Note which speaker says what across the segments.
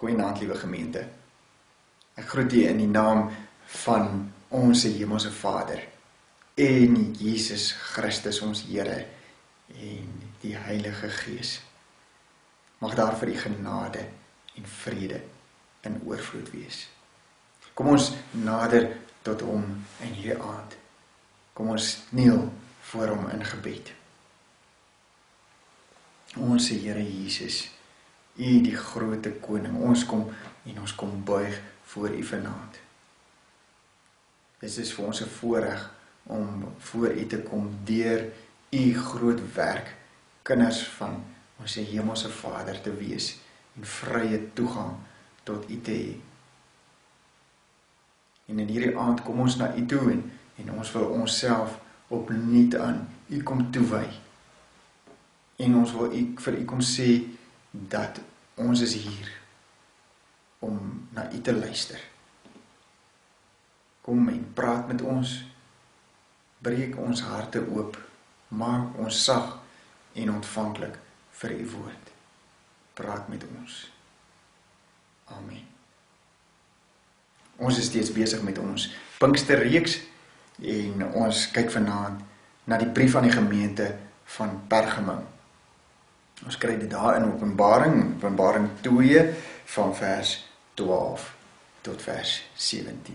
Speaker 1: Goeienaand, liewe gemeente. Ek groet u in die naam van ons Hemelse Vader en Jesus Christus ons Here en die Heilige Gees. Mag daar vir u genade en vrede in oorvloed wees. Kom ons nader tot hom in hierdie aand. Kom ons kniel voor hom in gebed. Ons Here Jesus, u die grote koning, ons kom buig voor u vanaand. Dit is vir ons 'n voorreg om voor u te kom deur u groot werk, kinders van ons Hemelse Vader te wees en vrye toegang tot u te hê. En in hierdie aand kom ons na u toe en ons wil onsself opnuut aan u kom toewy. En ons wil vir u kom sê dat ons is hier om na u te luister. Kom en praat met ons, breek ons harte oop, maak ons sag en ontvanklik vir u woord. Praat met ons. Amen. Ons is steeds besig met ons Pinksterreeks en ons kyk vanaand na die brief aan die gemeente van Pergamum. Ons kry dit daar in Openbaring 2 van vers 12 tot vers 17.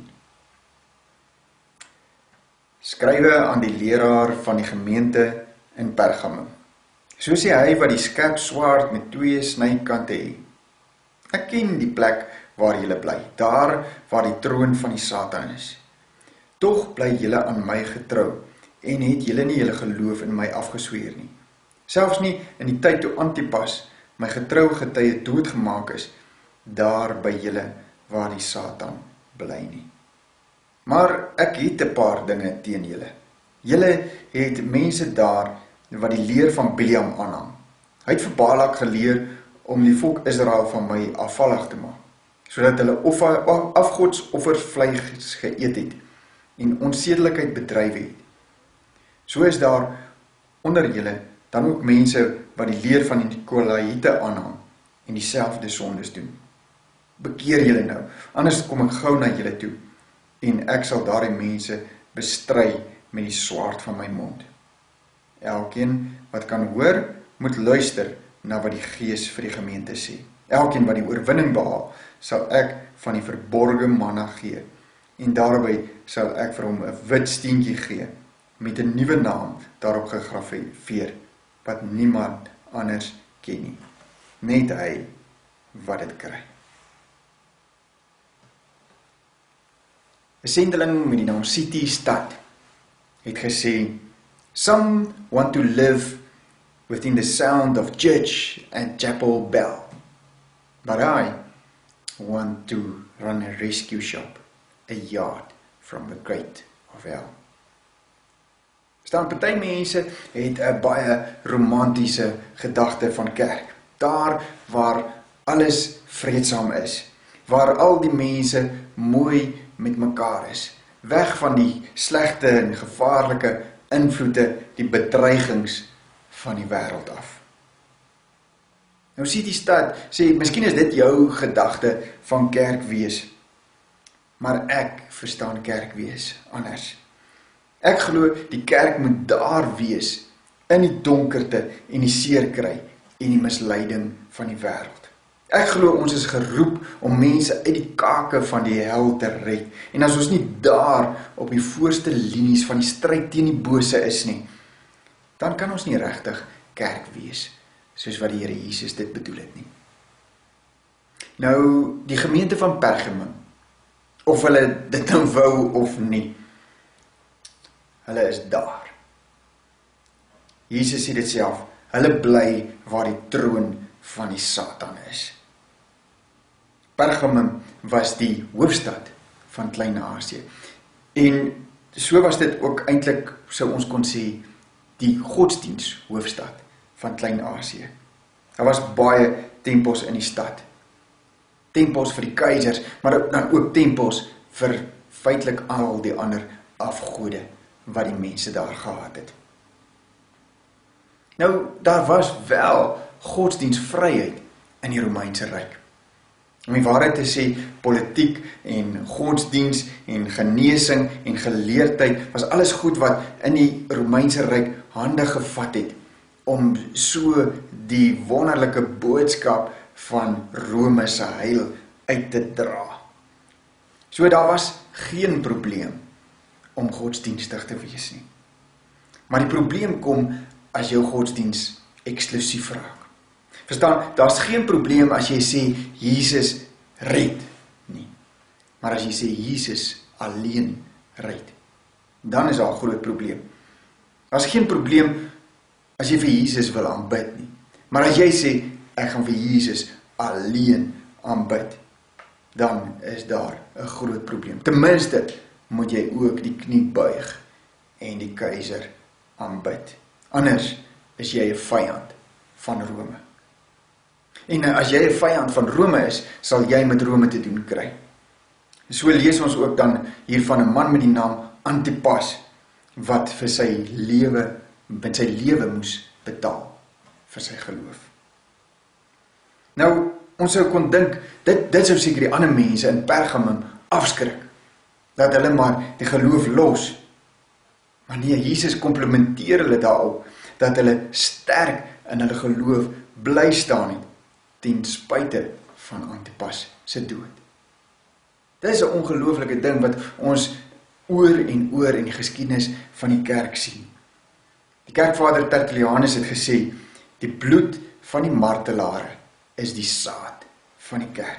Speaker 1: Skrywe aan die leraar van die gemeente in Pergamum. So sê hy wat die skerp swaard met 2 snykante het. Ek ken die plek waar julle bly, daar waar die troon van die Satan is. Tog bly julle aan my getrou en het julle nie julle geloof in my afgesweer nie. Selfs nie in die tyd toe Antipas, my getroue getuie, doodgemaak is, daar by julle waar die Satan bly nie. Maar ek het 'n paar dinge teen julle. Julle het mense daar wat die leer van Biliam aanhang. Hy het vir Balak geleer om die volk Israel van my afvallig te maak, sodat hulle afgodsoffers vleis geëet het en onsedelikheid bedryf het. So is daar onder julle dan ook mense wat die leer van die Nikolaïte aanhang en dieselfde sondes doen. Bekeer julle nou, anders kom ek gou na julle toe en ek sal daardie mense bestry met die swaard van my mond. Elkeen wat kan hoor, moet luister na wat die Gees vir die gemeente sê. Elkeen wat die oorwinning behaal, sal ek van die verborgde manna gee en daarby sal ek vir hom 'n wit steentjie gee met 'n nuwe naam daarop gegraveer wat niemand anders ken nie, net hy wat dit kry. 'n sendeling met die naam C.T. Studd het gesê, "Some want to live within the sound of church and chapel bell, but I want to run a rescue shop a yard from the gate of hell." Party mense het 'n baie romantiese gedagte van kerk. Daar waar alles vreedsaam is, waar al die mense mooi met mekaar is, weg van die slegte en gevaarlike invloede, die bedreigings van die wêreld af. Nou sê die stad, miskien is dit jou gedagte van kerk wees, maar ek verstaan kerk wees anders. Ek glo die kerk moet daar wees, in die donkerte en die seerkry en die misleiding van die wêreld. Ek glo ons is geroep om mense uit die kake van die hel te red. En as ons nie daar op die voorste linies van die stryd teen die bose is nie, dan kan ons nie regtig kerk wees, soos wat die Here Jesus dit bedoel het nie. Nou, die gemeente van Pergamum, of hulle dit nou wou of nie, hulle is daar. Jesus sê dit self, hulle bly waar die troon van die Satan is. Pergamum was die hoofstad van Klein-Asië. En so was dit ook eintlik, sou ons kon sê, die godsdiens hoofstad van Klein-Asië. Daar was baie tempels in die stad. Tempels vir die keisers, maar dan ook tempels vir feitelik al die ander afgode wat die mense daar gehad het. Nou, daar was wel godsdienstvryheid in die Romeinse Ryk. Om die waarheid te sê, politiek en godsdiens en genesing en geleerdheid was alles goed wat in die Romeinse Ryk hande gevat het om so die wonderlike boodskap van Rome se heil uit te dra. So daar was geen probleem om godsdienstig te wees nie. Maar die probleem kom as jou godsdiens eksklusief raak. Verstaan, daar's geen probleem as jy sê Jesus red nie. Maar as jy sê Jesus alleen red, dan is daar 'n groot probleem. Daar's geen probleem as jy vir Jesus wil aanbid nie. Maar as jy sê ek gaan vir Jesus alleen aanbid, dan is daar 'n groot probleem. Ten minste moet jy ook die knie buig en die keiser aanbid. Anders is jy 'n vyand van Rome. En as jy 'n vyand van Rome is, sal jy met Rome te doen kry. So lees ons ook dan hier van 'n man met die naam Antipas, wat vir sy lewe moes betaal vir sy geloof. Nou, ons sou kon dink, dit sou seker die ander mense in Pergamum afskrik, dat hulle maar die geloof los. Maar nee, Jesus komplimenteer hulle daarop, dat hulle sterk in hulle geloof bly staan het, ten spyte van Antipas se dood. Dit is 'n ongelooflike ding wat ons oor en oor in die geskiedenis van die kerk sien. Die kerkvader Tertullianus het gesê, die bloed van die martelare is die saad van die kerk.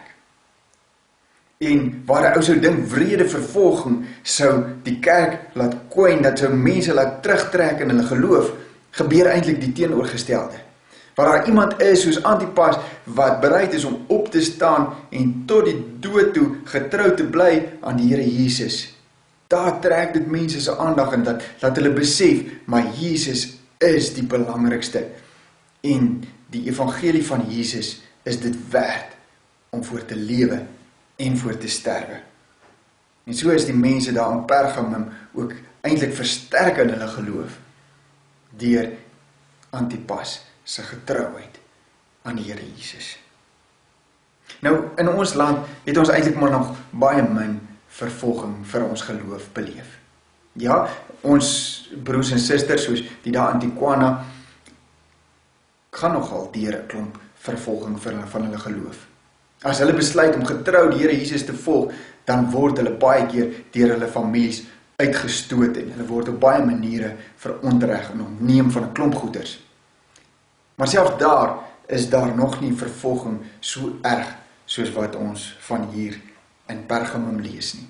Speaker 1: En waar 'n ou sou dink wrede vervolging sou die kerk laat kwyn, dat sou mense laat terugtrek in hulle geloof, gebeur eintlik die teenoorgestelde. Waar daar iemand is soos Antipas wat bereid is om op te staan en tot die dood toe getrou te bly aan die Here Jesus. Daar trek dit mense se aandag en dat hulle besef, maar Jesus is die belangrikste. En die evangelie van Jesus is dit werd om voor te lewe en voor te sterwe. En so is die mense daar in Pergamum ook eintlik versterk in hulle geloof deur Antipas se getrouheid aan die Here Jesus. Nou, in ons land het ons eintlik maar nog baie min vervolging vir ons geloof beleef. Ja, ons broers en susters soos die daar in Tijuana gaan nogal deur 'n klomp vervolging van hulle geloof. As hulle besluit om getrou die Here Jesus te volg, dan word hulle baie keer deur hulle families uitgestoot en hulle word op baie maniere verontreg en ontneem van 'n klomp goeders. Maar selfs daar is daar nog nie vervolging so erg soos wat ons van hier in Pergamum lees nie.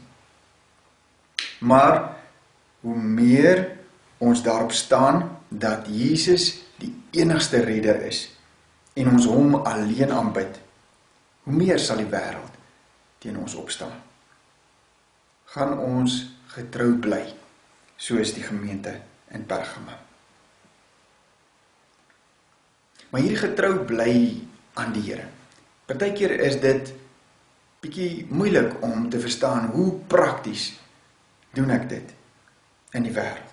Speaker 1: Maar hoe meer ons daarop staan dat Jesus die enigste redder is en ons hom alleen aanbid, hoe meer sal die wêreld teen ons opstaan. Gaan ons getrou bly, soos die gemeente in Pergamum. Maar hierdie getrou bly aan die Here. Partykeer is dit bietjie moeilik om te verstaan hoe prakties doen ek dit in die wêreld.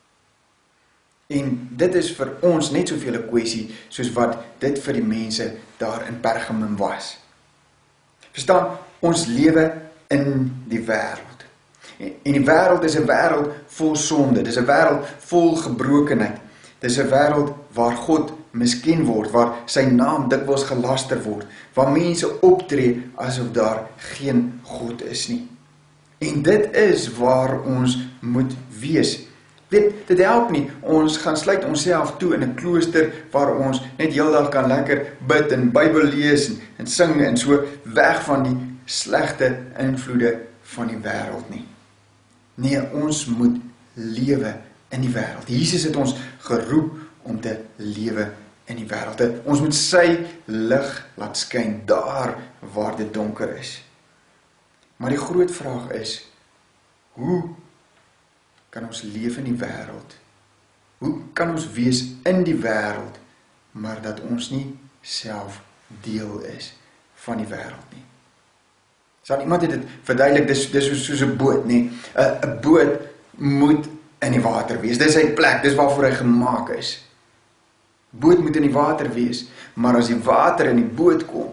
Speaker 1: En dit is vir ons net soveel 'n kwessie soos wat dit vir die mense daar in Pergamum was. Verstaan, ons lewe in die wêreld. En die wêreld is 'n wêreld vol sonde, dis 'n wêreld vol gebrokenheid. Dis 'n wêreld waar God misken word, waar sy naam dikwels gelaster word, waar mense optree asof daar geen God is nie. En dit is waar ons moet wees. Weet, dit help nie, ons gaan sluit onsself toe in 'n klooster waar ons net heeldag kan lekker bid en Bybel lees en sing en so weg van die slegte invloede van die wêreld nie. Nee, ons moet lewe in die wêreld. Jesus het ons geroep om te lewe in die wêreld. Ons moet sy lig laat skyn daar waar dit donker is. Maar die groot vraag is, hoe kan ons leef in die wêreld? Hoe kan ons wees in die wêreld, maar dat ons nie self deel is van die wêreld nie? Sal iemand het dit verduidelik, dis soos 'n boot, nee. 'n Boot moet in die water wees. Dis sy plek, dis waarvoor hy gemaak is. Boot moet in die water wees, maar as die water in die boot kom,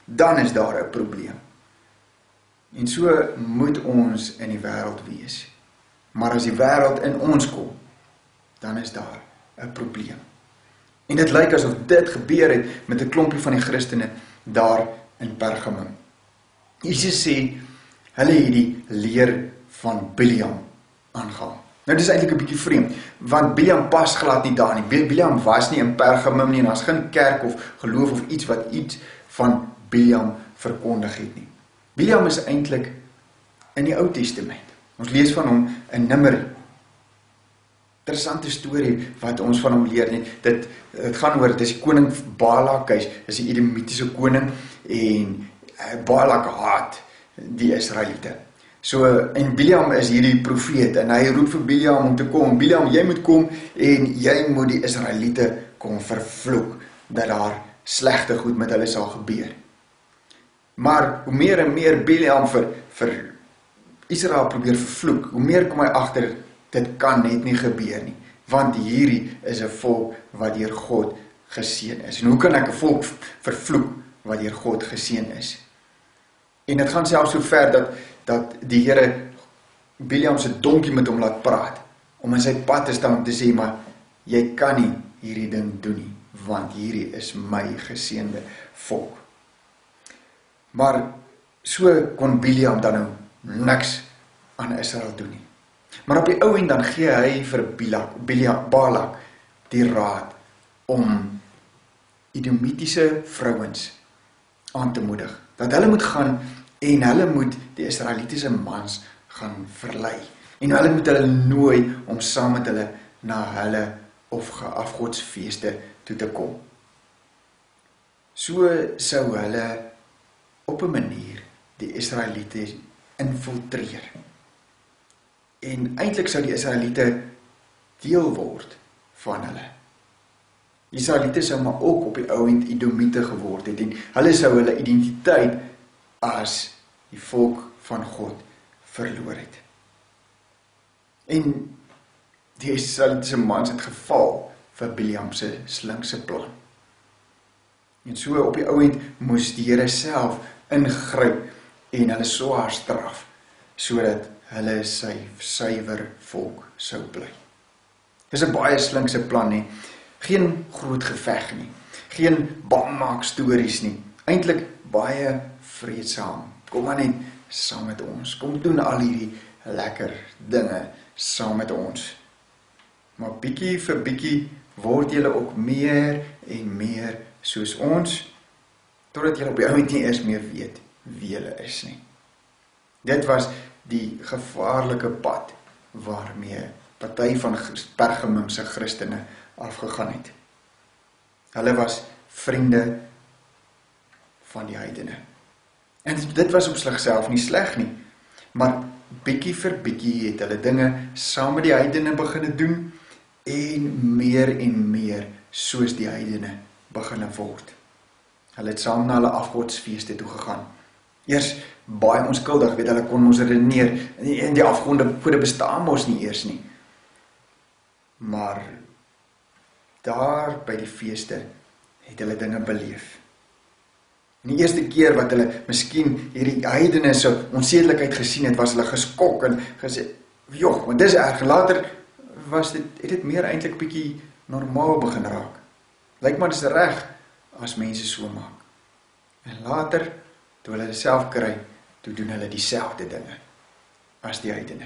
Speaker 1: dan is daar 'n probleem. En so moet ons in die wêreld wees. Maar as die wêreld in ons kom, dan is daar 'n probleem. En dit lyk asof dit gebeur het met 'n klompie van die Christene daar in Pergamum. Jesus sê, hulle het die leer van Biliam aangehaal. Nou dis eintlik 'n bietjie vreemd, want Biliam pas glad nie daar nie. Biliam was nie in Pergamum nie, en daar's geen kerk of geloof of iets wat iets van Biliam verkondig het nie. Biliam is eintlik in die Ou Testament. Ons lees van hom in Numeri. Interessante storie wat ons van hom leer nie. Dit gaan oor, dit is die koning Balak, hy is die Edomitiese koning, en Balak haat die Israeliete. So, en Biliam is hierdie profeet, en hy roep vir Biliam om te kom. Biliam, jy moet kom, en jy moet die Israeliete kom vervloek, dat daar slegte goed met hulle sal gebeur. Maar, hoe meer en meer Biliam vir Israel probeer vervloek, hoe meer kom hy agter, dit kan net nie gebeur nie, want hierdie is 'n volk wat deur God geseën is. En hoe kan ek 'n volk vervloek wat deur God geseën is? En dit gaan selfs so ver dat die Here Biliam se donkie met hom laat praat, om in sy pad te staan om te sê, maar jy kan nie hierdie ding doen nie, want hierdie is my geseënde volk. Maar so kon Biliam dan nou niks aan Israel doen nie. Maar op die ou end dan gee hy vir Balak die raad om Edomitiese vrouens aan te moedig, dat hulle moet gaan en hulle moet die Israelitiese mans gaan verlei. En hulle moet hulle nooi om saam met hulle na hulle afgodsfeeste toe te kom. So sou hulle op 'n manier die Israeliete infiltreer. En eintlik sou die Israeliete deel word van hulle. Die Israeliete sou maar ook op die ou end Edomite geword het, en hulle sou hulle identiteit as die volk van God verloor het. En die Israelitiese mans het geval vir Biliam se slinkse plan. En so op die ou end moes die Here self ingryp en hulle swaar straf, sodat hulle sy suiwer volk sou bly. Dis 'n baie slinkse plan nie. Geen groot geveg nie. Geen bangmaak stories nie. Eintlik baie vreedsaam. Kom maar net saam met ons. Kom doen al hierdie lekker dinge saam met ons. Maar bietjie vir bietjie word julle ook meer en meer soos ons, totdat julle op die ouend nie eers meer weet wie julle is nie. Dit was die gevaarlike pad waarmee party van Pergamum se Christene afgegaan het. Hulle was vriende van die heidene. En dit was op sigself nie sleg nie, maar bietjie vir bietjie het hulle dinge saam met die heidene begine doen, en meer soos die heidene begine word. Hulle het saam na hulle afgodsfeeste toe gegaan. Eers baie onskuldig, weet hulle kon ons redeneer, en die afgode bestaan mos nie eers nie. Maar daar by die feeste het hulle dinge beleef. En die eerste keer wat hulle miskien hierdie heidene se onsedelikheid gesien het, was hulle geskok en gesê, joh, want dis erg. Later het dit meer eintlik bietjie normaal begin raak. Lyk maar dis reg as mense so maak. En later, toe hulle dit self kry, toe doen hulle dieselfde dinge as die heidene.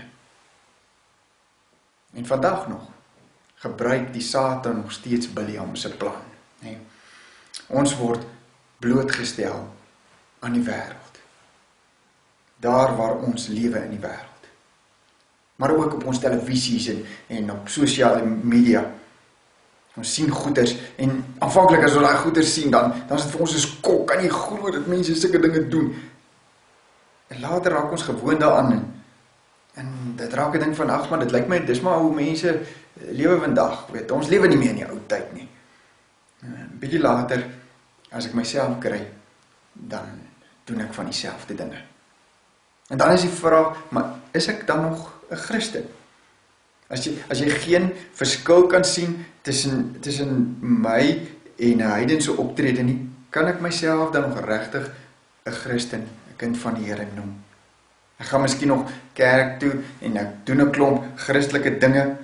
Speaker 1: En vandag nog gebruik die Satan nog steeds Biliam se plan. Nee. Ons word blootgestel aan die wêreld. Daar waar ons lewe in die wêreld. Maar ook op ons televisies en op sosiale media. Ons sien goeders, en aanvanklik as ons daai goeders sien, dan is dit vir ons 'n skok, kan nie glo dat mense sulke dinge doen. En later raak ons gewoond daaraan, en dit raak 'n ding van, ag man, dit lyk my, dis maar hoe mense lewe vandag, weet, ons lewe nie meer in die ou tyd nie. 'n Bietjie later, as ek myself kry, dan doen ek van dieselfde dinge. En dan is die vraag, maar is ek dan nog 'n Christen? As jy geen verskil kan sien tussen my en 'n heidense optrede nie, kan ek myself dan nog regtig 'n Christen, 'n kind van die Here noem. Ek gaan miskien nog kerk toe en ek doen 'n klomp Christelike dinge.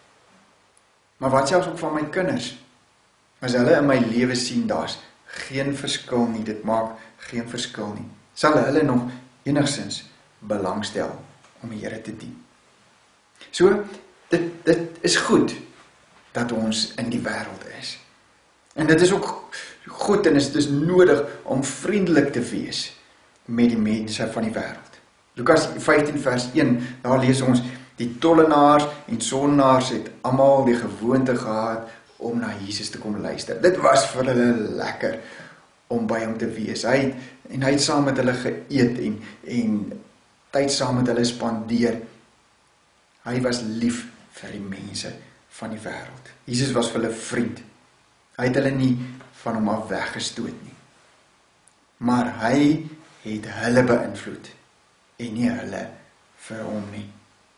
Speaker 1: Maar wat selfs ook van my kinders? As hulle in my lewe sien, daar's geen verskil nie, dit maak geen verskil nie. Sal hulle nog enigstens belangstel om die Here te dien? So, dit is goed dat ons in die wêreld is. En dit is ook goed en dit is nodig om vriendelik te wees met die mense van die wêreld. Lukas 15 vers 1, daar lees ons, die tollenaars en sondaars het almal die gewoonte gehad om na Jesus te kom luister. Dit was vir hulle lekker om by hom te wees. Hy het saam met hulle geëet en tyd saam met hulle spandeer. Hy was lief vir die mense van die wêreld. Jesus was vir hulle vriend. Hy het hulle nie van hom af weggestoot nie. Maar hy het hulle beïnvloed en nie hulle vir hom nie.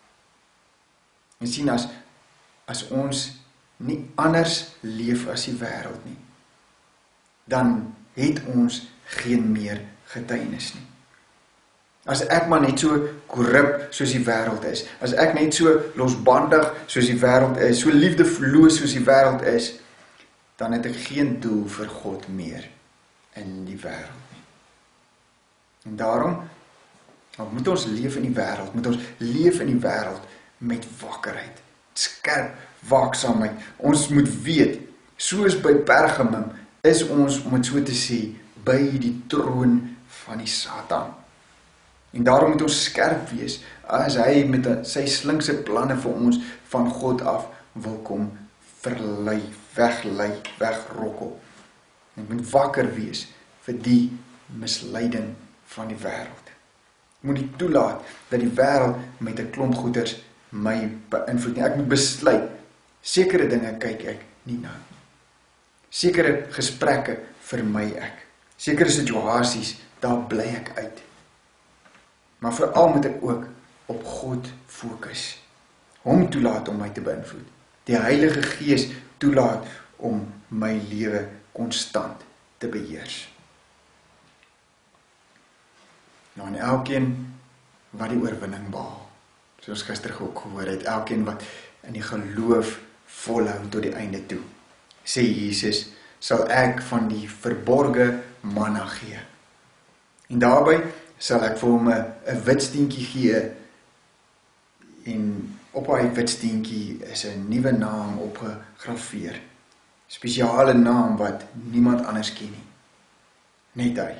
Speaker 1: En sien, as ons nie anders leef as die wêreld nie, dan het ons geen meer getuienis nie. As ek maar net so korrup soos die wêreld is, as ek net so losbandig soos die wêreld is, so liefdeloos soos die wêreld is, dan het ek geen doel vir God meer in die wêreld nie. En daarom moet ons leef in die wêreld, moet ons leef in die wêreld met wakkerheid, skerp waaksaamheid. Ons moet weet, soos by Pergamum, is ons, om het so te sê, by die troon van die Satan. En daarom moet ons skerp wees, as hy met sy slinkse planne vir ons van God af wil kom verlei, weglei, wegrokkel. En moet wakker wees vir die misleiding van die wêreld. Moet nie toelaat dat die wêreld met 'n klomp goeders my beïnvloed nie. Ek moet besluit, sekere dinge kyk ek nie na. Sekere gesprekke vermy ek. Sekere situasies, daar bly ek uit. Maar veral moet ek ook op God fokus. Hom toelaat om my te beïnvloed. Die Heilige Gees toelaat om my lewe konstant te beheers. Nou, en elkeen wat die oorwinning behaal, soos gister ook gehoor het, elkeen wat in die geloof volhou tot die einde toe, sê Jesus, sal ek van die verborge manna gee. En daarby sal ek vir hom 'n wit steentjie gee, en op hy wit steentjie is 'n nuwe naam opgegraveer. Spesiale naam wat niemand anders ken nie. Net hy.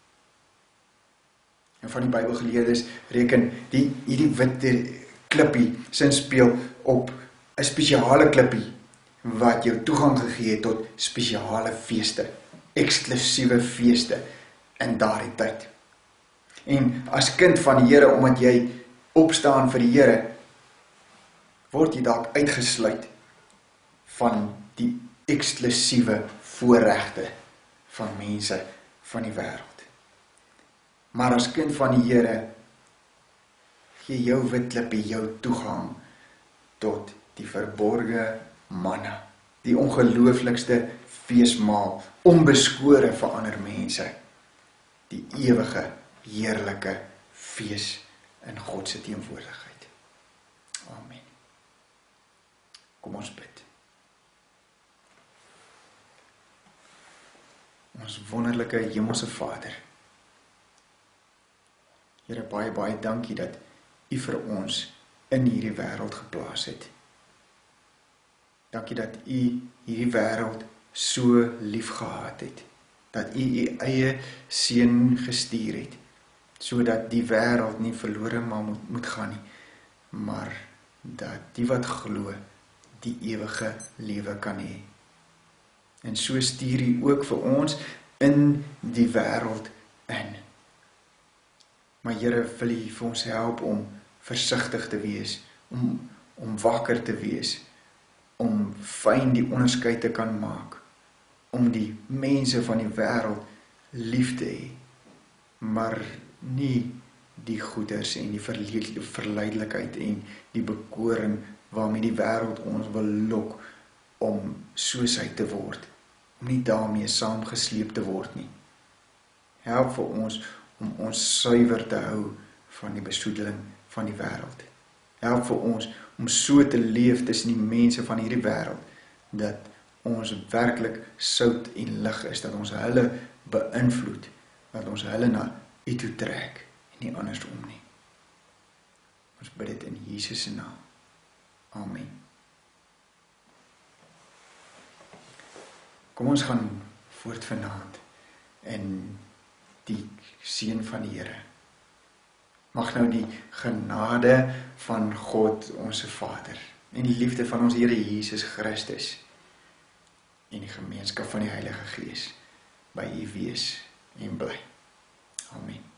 Speaker 1: En van die Bybelgeleerdes reken hierdie witte klippie sin speel op 'n spesiale klippie wat jou toegang gegee het tot spesiale feeste, eksklusiewe feeste in daardie tyd. En as kind van die Here, omdat jy opstaan vir die Here, word jy dalk uitgesluit van die eksklusiewe voorregte van mense van die wêreld. Maar as kind van die Here, gee jou wit klippie jou toegang tot die verborge manna, die ongelooflikste feesmaal, onbeskore vir ander mense, die ewige, heerlike fees in God se teenwoordigheid. Amen. Kom ons bid. Ons wonderlike hemelse Vader, Here, baie, baie dankie dat U vir ons in hierdie wêreld geplaas het. Dankie dat U hierdie wêreld so lief gehad het, dat U U eie seun gestuur het, sodat die wêreld nie verlore maar moet gaan nie, maar dat die wat glo, die ewige lewe kan hê. En so stuur U ook vir ons in die wêreld in. Maar Here, wil U vir ons help om versigtig te wees, om wakker te wees, om fyn die onderskeid te kan maak, om die mense van die wêreld lief te hê, maar nie die goeders en die verleidelikheid en die bekoring waarmee die wêreld ons wil lok om soos hy te word, om nie daarmee saamgesleep te word nie. Help vir ons om ons suiwer te hou van die besoedeling van die wêreld. Help vir ons om so te leef tussen die mense van hierdie wêreld, dat ons werklik sout en lig is, dat ons hulle beïnvloed, dat ons hulle na U toe trek, en nie andersom nie. Ons bid dit in Jesus se naam. Amen. Kom ons gaan voort vanaand in die seën van die Here. Mag nou die genade van God, onze Vader, en die liefde van ons Here Jesus Christus, en die gemeenskap van die Heilige Gees, by U wees en bly. Amen.